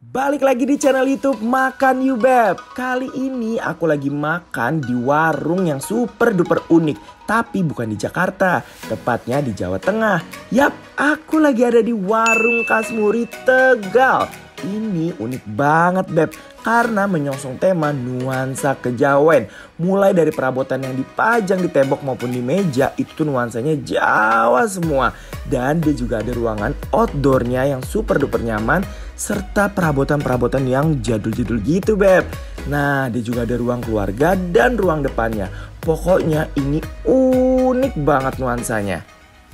Balik lagi di channel YouTube Makan You Beb. Kali ini aku lagi makan di warung yang super duper unik. Tapi bukan di Jakarta, tepatnya di Jawa Tengah. Yap, aku lagi ada di warung Kasmuri Tegal. Ini unik banget Beb, karena menyongsong tema nuansa kejawen. Mulai dari perabotan yang dipajang di tembok maupun di meja, itu tuh nuansanya Jawa semua. Dan dia juga ada ruangan outdoornya yang super duper nyaman, serta perabotan-perabotan yang jadul-jadul gitu Beb. Nah, dia juga ada ruang keluarga dan ruang depannya. Pokoknya ini unik banget nuansanya.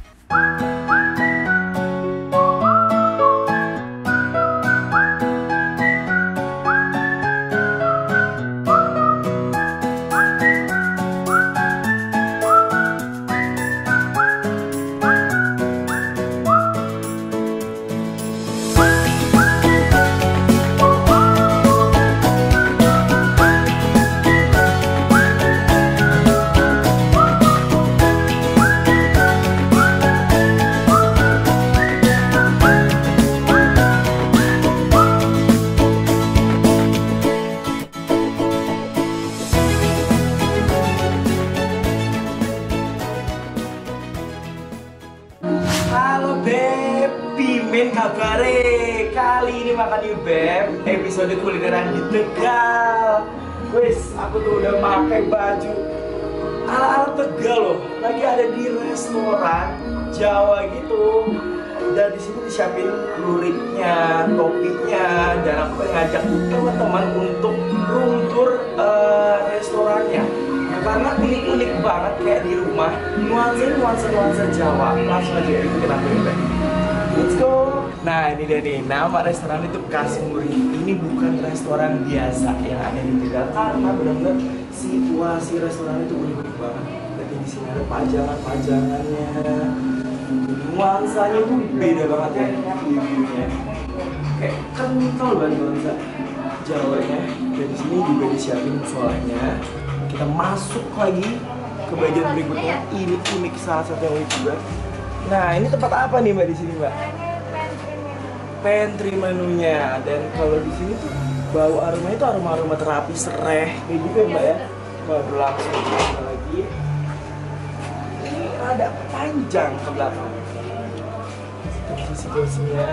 Halo Beb, pimen kabare. Kali ini Makan You Beb, episode kulineran di Tegal. Wes, aku tuh udah pakai baju ala-ala Tegal loh. Lagi ada di restoran Jawa gitu. Dan di sini disiapin luritnya, topinya, dan aku ngajak teman-teman untuk room tour restorannya. Karena unik-unik banget kayak di rumah, nuansa Jawa. Langsung aja ikutin aku ya. Let's go. Nah ini dia nih, nama restoran itu Kasmuri. Ini bukan restoran biasa yang ada di Tegal, karena benar-benar situasi restoran itu unik banget. Jadi di sini ada pajangan-pajangannya, nuansanya tuh beda banget ya, view-nya. Kayak kental banget nuansa Jawanya. Dan di sini juga disiapin musolanya. Kita masuk lagi ke bagian berikutnya. Ini unik, salah satu yang unik juga. Nah, ini tempat apa nih Mbak di sini, Mbak? Pantry menunya. Dan kalau di sini tuh bau aroma itu aroma terapi sereh kayak gitu ya, Mbak ya. Mbak berlangsung lagi. Ini ada panjang ke belakang. Situasinya.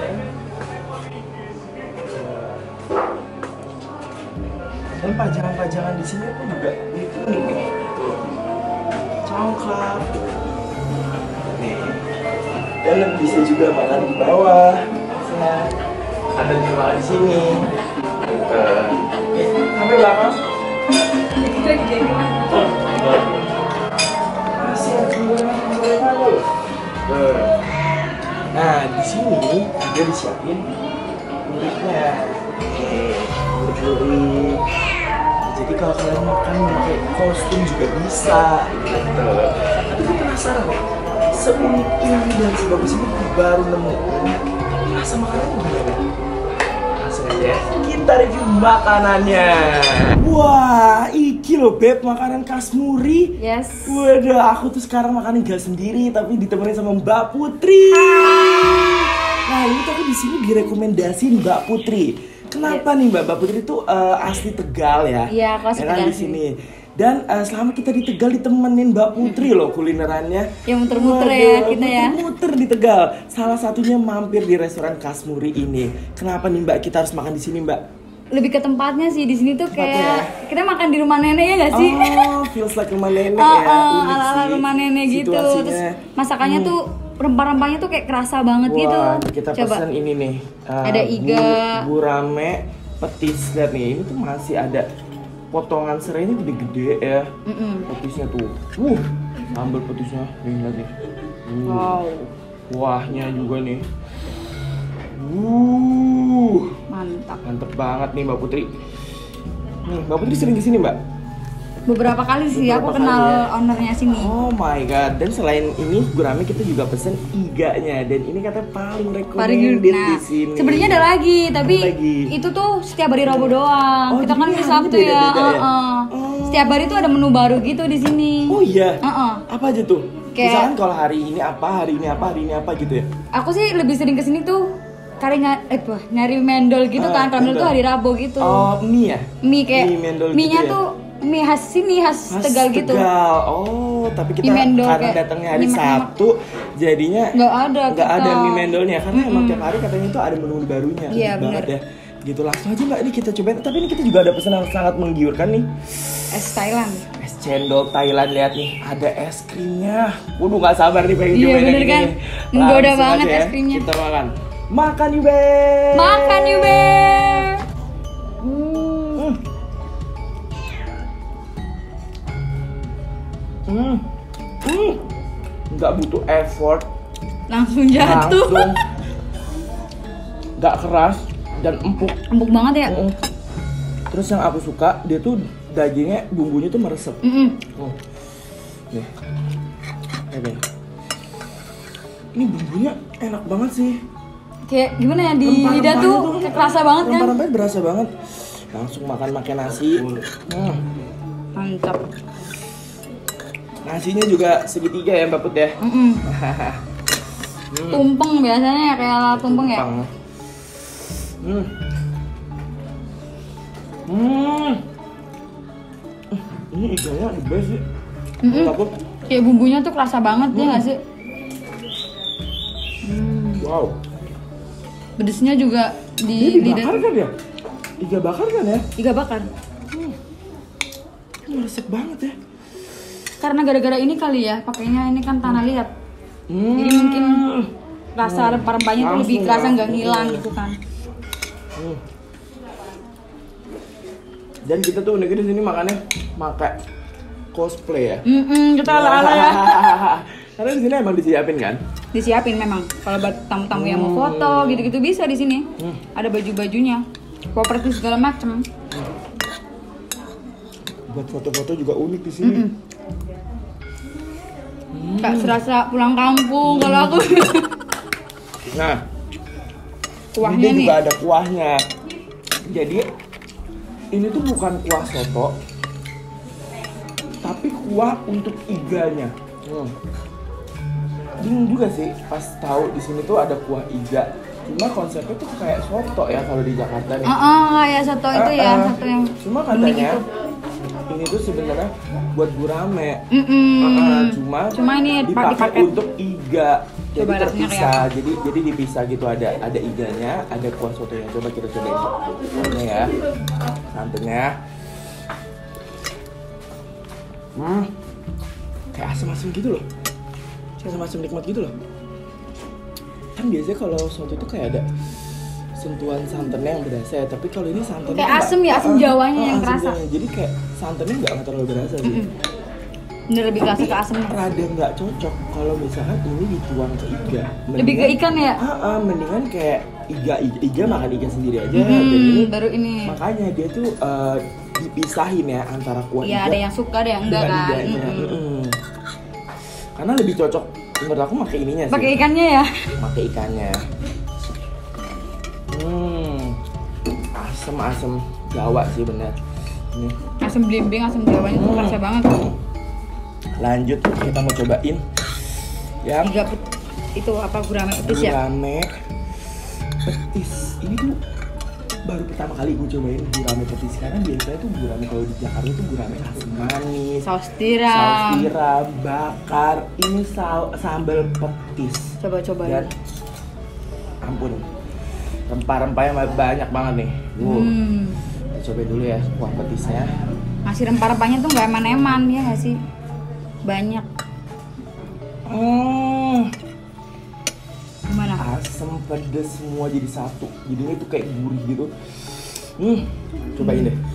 Dan pajangan-pajangan di sini pun juga unik nih. Tuh. Congklak. Nih. Dan bisa juga makan di bawah. Nah, ada di makan di sini. Sampai belakang. Masih ada gorengan loh. Nah, di sini juga disiapin luritnya. Lurit. Jadi kalau kalian makan pakai kostum juga bisa gitu. Tapi gue penasaran ya, seunik ini dan sebagus ini baru nemu. Rasa makanannya gimana? Langsung aja ya, kita review makanannya. Wah, iki loh Beb, makanan Kasmuri. Yes. Waduh, aku tuh sekarang makannya gak sendiri, tapi ditemenin sama Mbak Putri. Nah, ini tuh aku di sini direkomendasiin Mbak Putri. Kenapa nih Mbak Putri itu asli Tegal ya? Iya, aku asli Tegal di sini. Dan selama kita di Tegal ditemenin Mbak Putri loh kulinerannya. Ya muter-muter ya kita ya. Muter-muter di Tegal. Salah satunya mampir di restoran Kasmuri ini. Kenapa nih Mbak kita harus makan di sini Mbak? Lebih ke tempatnya sih, di sini tuh kayak kita makan di rumah nenek ya nggak sih? Oh, feels like rumah nenek ya. Unik ala-ala sih rumah nenek gitu. situasinya. Terus masakannya tuh rempah-rempahnya tuh kayak kerasa banget gitu. Wah, kita Coba. pesan ini nih. Ada iga, gurame, petis. Lihat nih, ini tuh masih ada potongan serainya gede-gede ya. Petisnya tuh. Sambal petisnya. Nih, lihat nih. Wow. Kuahnya juga nih. Mantap. Mantep banget nih Mbak Putri. Nih, Mbak Putri sering kesini Mbak? Beberapa kali sih Beberapa aku kali kenal ya. ownernya sini. Oh my god. Dan selain ini gurame kita juga pesen iganya. Dan ini katanya paling recommended di sini. Sebenarnya ada lagi, tapi lagi? itu tuh setiap hari Rabu doang. Oh, Kita kan jadi hari hari Sabtu beda-beda ya. ya? Setiap hari tuh ada menu baru gitu di sini. Oh iya? Uh-uh. Apa aja tuh? Kayak- Misalkan kalau hari ini apa gitu ya? Aku sih lebih sering kesini tuh kali nyari mendol gitu kan. Kalau mendol tuh hari Rabu gitu. Oh, mie ya? Mie kayak Mie mendol gitu mie-nya ya? tuh mie khas sini, khas Tegal gitu. Tegal. Oh, tapi kita Mie mendol karena kayak datangnya hari nyemak-nyemak. Sabtu, jadinya Nggak ada kita. mie mendolnya karena emang tiap hari katanya itu ada menu barunya. Iya, Unik banget bener. ya. Gitu langsung aja Mbak, ini kita cobain. Tapi ini kita juga ada pesan yang sangat menggiurkan nih. Es Thailand. Es cendol Thailand, lihat nih, ada es krimnya. Waduh, nggak sabar nih pengen Iya, cobain yang bener ini kan? nih. Menggoda Langsung banget aja ya, es krimnya. Kita makan. Makan yuk, Beb. Makan yuk, Beb. Nggak butuh effort, Langsung jatuh. langsung nggak keras dan empuk. Empuk banget ya. Terus yang aku suka, dia tuh dagingnya, bumbunya tuh meresep. Nih, ini. Ini bumbunya enak banget sih. Kayak gimana ya di Rempah-rempahnya lidah tuh kayak kerasa banget kan. Rempah-rempahnya berasa banget. Langsung makan pakai nasi. Mantap. Nasinya juga segitiga ya Mbak Put ya. Tumpeng biasanya ya, kayak ala tumpeng ya. Ini iganya the best sih. Mbak Put. Kayak bumbunya tuh kerasa banget ya nggak sih? Wow. Pedesnya juga Dia di lidah. dibakar kan ya? Iga bakar kan ya? Iga bakar. Ini resep banget ya. Karena gara-gara ini kali ya, pakainya ini kan tanah liat. Jadi mungkin rasa rempah-rempahnya tuh lebih kerasa, nggak ngilang gitu kan. Dan kita tuh uniknya di sini makannya pakai cosplay ya. Kita ala-ala ya. Karena di sini emang disiapin kan. Disiapin memang. Kalau buat tamu-tamu yang mau foto gitu-gitu bisa di sini. Ada baju-bajunya, properti segala macem. Buat foto-foto juga unik di sini. Kayak serasa pulang kampung kalau aku. Nah, Kuahnya ini nih. juga ada kuahnya. Jadi ini tuh bukan kuah soto, tapi kuah untuk iganya. Bingung juga sih pas tahu di sini tuh ada kuah iga. Cuma konsepnya tuh kayak soto ya kalau di Jakarta nih. Kayak soto itu ya, satu yang Cuma bening katanya itu. ini tuh sebenarnya buat gurame. Cuma ini dipakai dipakai. untuk iga. Jadi Coba rasanya terpisah. Jadi dipisah gitu, ada iganya, ada kuah sotonya. Coba kita cobain. Ini ya. Santannya. Kayak asam-asam gitu loh. Asam-asam nikmat gitu loh. Kan biasanya kalau soto itu kayak ada sentuhan santannya yang berasa ya, tapi kalau ini santannya Kayak tuh asem ya, asem Jawanya yang kerasa. Jadi kayak santannya nggak terlalu berasa sih. Bener lebih kerasa ke asemnya. Rada nggak cocok kalau misalkan ini dituang ke iga. Lebih ke ikan ya? Mendingan kayak iga makan iga sendiri aja. Dan ini Baru ini. makanya dia tuh dipisahin ya antara kuah Iya, iga ada yang suka, ada yang enggak dengan kan. iganya. Karena lebih cocok menurut aku pakai ininya sih. Pakai ikannya ya. Pakai ikannya. Asem Jawa sih bener. Ini. Asam blimbing, asam Jawanya tuh kerasa banget. Lanjut kita mau cobain yang Itu apa, gurame petis ya? gurame petis. Ini tuh baru pertama kali gue cobain gurame petis, karena biasanya tuh gurame kalau di Jakarta tuh gurame asam manis, Saus tiram. bakar. Ini sambal petis. Coba-coba. Dan ampun, rempah-rempahnya banyak banget nih. Kita cobain dulu ya kuah petisnya. Masih rempah-rempahnya tuh nggak eman-eman ya nggak sih? Banyak. Gimana? Asam pedes semua jadi satu. Jadinya itu kayak gurih gitu. Cobain deh.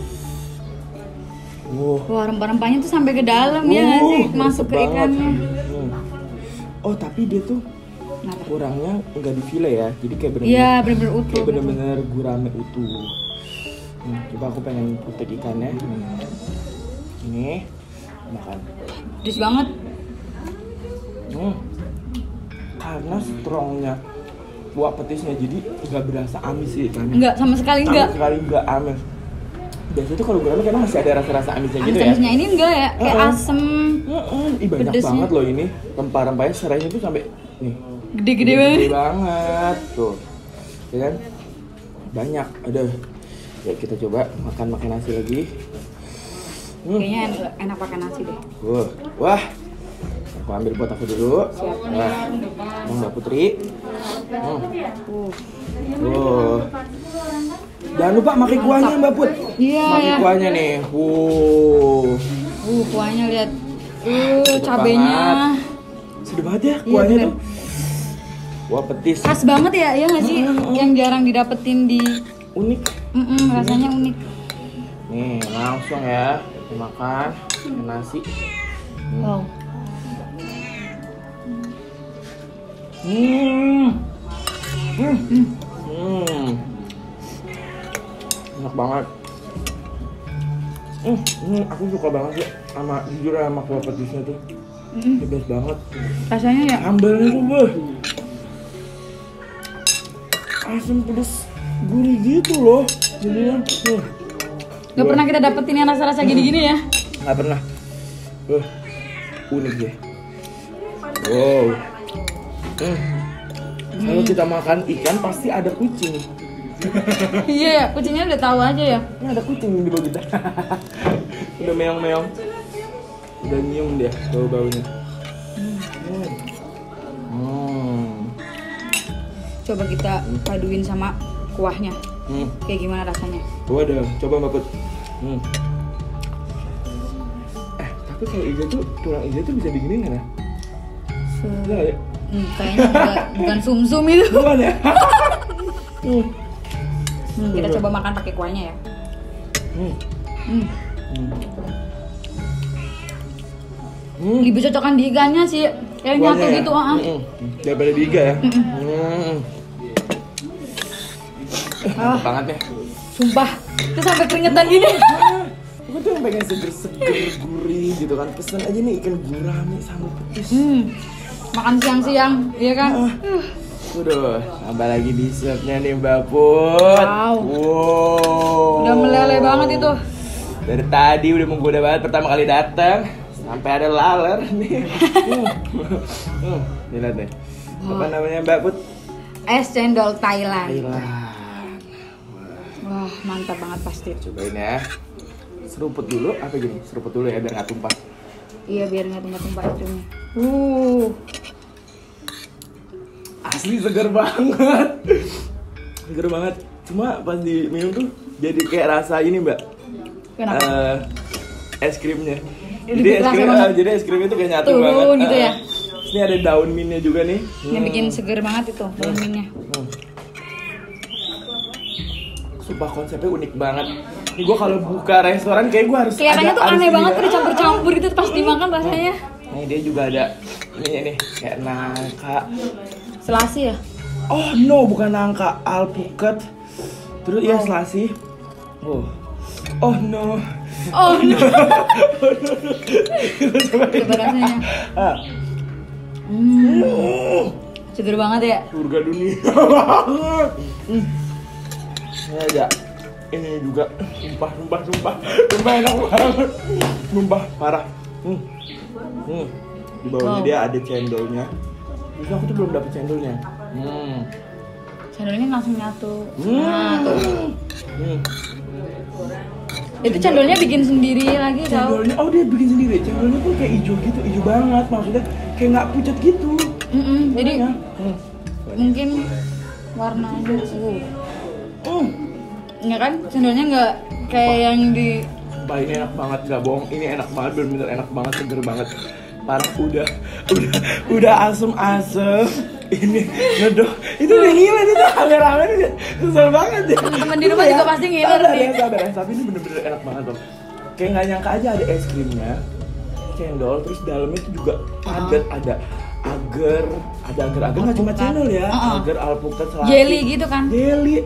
Wah, rempah-rempahnya tuh sampai ke dalam ya nggak sih? Masuk ke banget. ikannya. Oh, tapi dia tuh Kenapa? kurangnya nggak di file ya. Jadi kayak bener-bener Iya, bener-bener utuh. kayak bener-bener gurame utuh. Coba aku pengen kutek ikannya. Ini makan. Pedes banget. Karena strongnya kuah petisnya, jadi nggak berasa amis sih ikannya. Enggak, sama sekali enggak. Sama sekali nggak amis. Biasanya tuh kalau gurame karena masih ada rasa-rasa amisnya gitu ya. Amis-amisnya ini enggak ya, kayak asem. Banyak Pedesnya. ya. banget loh ini. Rempah-rempahnya serainya tuh sampai nih. Gede-gede banget. Gede banget tuh. ya kan? Banyak, aduh. Ya kita coba makan nasi lagi. Kayaknya enak pakai nasi deh. Wah, aku ambil buat aku dulu. Siap. Wah, Mbak Putri. Jangan lupa pakai kuahnya Mbak Put. Iya Pakai ya. kuahnya nih. Kuahnya lihat. Sedap Cabenya. banget. Sedap banget ya Iya, kuahnya bener. tuh. Wah, petis. Khas banget ya, ya nggak sih? Yang jarang didapetin di. Unik. Rasanya unik. Nih, langsung ya. Kita makan pakai nasi. Wow. Enak banget. Aku suka banget sih sama jujur sama kuah petisnya tuh. The best banget. Rasanya ya. Sambalnya tuh asam pedes gurih gitu loh. Jadinya Gak pernah kita dapetin yang rasa-rasa gini-gini ya. nggak pernah. Unik deh. Wow. Kalau kita makan ikan pasti ada kucing. Iya ya, kucingnya udah tahu aja ya. Ini ada kucing di bawah kita. Udah meong-meong. Udah nyium dia bau-baunya. Coba kita paduin sama kuahnya. Kayak gimana rasanya? Waduh, coba Mbak Put. Tapi kalau iga tuh, tulang iga tuh bisa diginiin kan ya? Enggak ya? Kayaknya bukan sumsum itu. Bukan ya? Kita coba makan pakai kuahnya ya. Lebih cocokan di ikannya sih. Kayak nyatu Kuahnya ya? gitu. Daripada di iga ya? Mantap banget ya. Sumpah, itu sampai keringetan gini. Aku tuh yang pengen seger-seger, gurih gitu kan. Pesen aja nih ikan gurame sama petis. Makan siang-siang, iya kan? Udah, tambah lagi dessertnya nih Mbak Put. Wow. Udah meleleh banget itu. Dari tadi udah menggoda banget pertama kali datang. Sampai ada laler nih. Lihat deh. Apa namanya Mbak Put? Es cendol Thailand. Thailand. Wah, mantap banget pasti. Cobain ya. Seruput dulu, apa gini? Seruput dulu ya biar nggak tumpah. Iya, biar nggak tumpah-tumpah itunya. Asli segar banget. Segar banget. Cuma pas diminum tuh jadi kayak rasa ini Mbak. Kenapa? Es krimnya. Jadi Es krimnya tuh kayak nyatu turun banget. gitu ya. Ini ada daun mintnya juga nih. Yang bikin seger banget itu daun mintnya. Sumpah konsepnya unik banget. Ini gue kalau buka restoran kayak gue harus Kelihatannya tuh harus aneh ini banget ya. tuh dicampur-campur gitu pas dimakan rasanya. Nih dia juga ada ini kayak nangka. Selasi ya? Oh no, bukan nangka, alpukat. Terus ya selasi. Oh no. Coba rasanya. Seger banget ya. Surga dunia. Ini aja. Ini juga sumpah enak banget. Sumpah parah. Di bawahnya dia ada cendolnya. Terus aku tuh belum dapet cendolnya. Cendolnya langsung nyatu. Nah, tuh. Itu cendolnya bikin sendiri lagi tau. Cendolnya, dia bikin sendiri. Cendolnya tuh kayak hijau gitu, hijau banget. Maksudnya kayak nggak pucat gitu. Jadi mungkin warnanya ya kan, cendolnya nggak kayak yang di. Sumpah ini enak banget, nggak bohong. Ini enak banget, bener-bener enak banget, seger banget. Parah, udah asem-asem. Ini ngedok, itu udah gila itu rame-rame nih, susah banget ya. Teman-teman di rumah juga pasti ngiler sih. Sabar ya, tapi ini bener-bener enak banget loh. Kayak nggak nyangka aja ada es krimnya, cendol, terus dalamnya itu juga padat, ada agar nggak cuma cendol ya, agar alpukat, selasi, Jelly gitu kan? Jelly.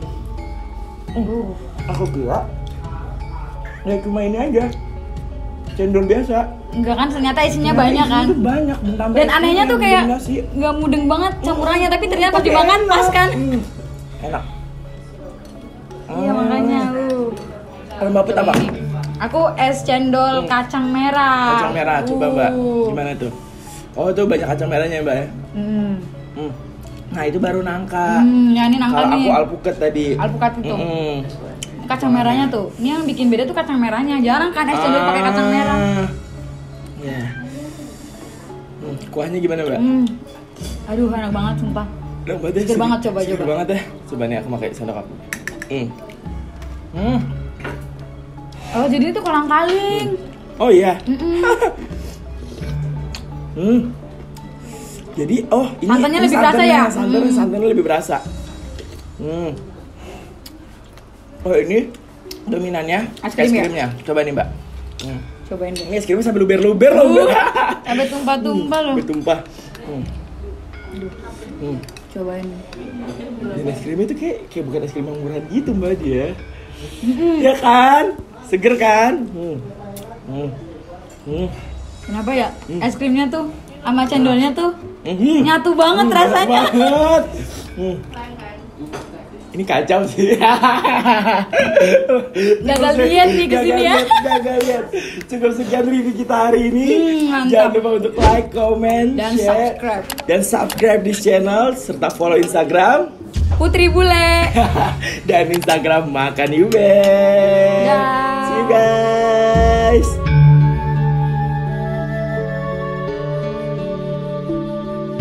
Aku kira ya cuma ini aja, cendol biasa. Enggak kan, ternyata isinya banyak kan? Itu banyak dan anehnya tuh kayak nggak mudeng banget campurannya, tapi ternyata pas dimakan pas kan? Enak. Iya makanya Kalau Mbak Put apa? Aku es cendol kacang merah. Kacang merah, coba Mbak. Gimana tuh? Oh tuh banyak kacang merahnya Mbak ya? Nah itu baru nangka. Ya ini nangka Kalau nih. aku alpukat tadi. Alpukat itu. Kacang merahnya tuh. Ini yang bikin beda tuh kacang merahnya. Jarang kan es cendol pakai kacang merah. Ya. Kuahnya gimana, Mbak? Aduh, enak banget sumpah. Enak banget ya. Seger banget, coba. Seger banget ya. Coba nih aku pakai sendok aku. Oh, jadi itu kolang-kaling. Oh iya. Jadi ini Santannya lebih berasa ya? Santannya lebih berasa. Oh ini dominannya Es krim ya? krimnya. Coba nih Mbak. Cobain deh. Ini es krimnya sampai luber-luber loh Mbak. Sampai tumpah-tumpah loh. Sampai tumpah. Cobain. Dan es krim itu kayak bukan es krim yang murahan gitu Mbak dia. Ya kan? Seger kan? Kenapa ya? Es krimnya tuh sama cendolnya tuh nyatu banget Enak rasanya. banget. Ini kacau sih. Gagal lihat nih kesini ya. Gagal lihat. Cukup sekian review kita hari ini. Mantap. Jangan lupa untuk like, comment, Dan share, subscribe. dan subscribe di channel serta follow Instagram Putri Bule. dan Instagram Makan Yube. Dah. See you guys.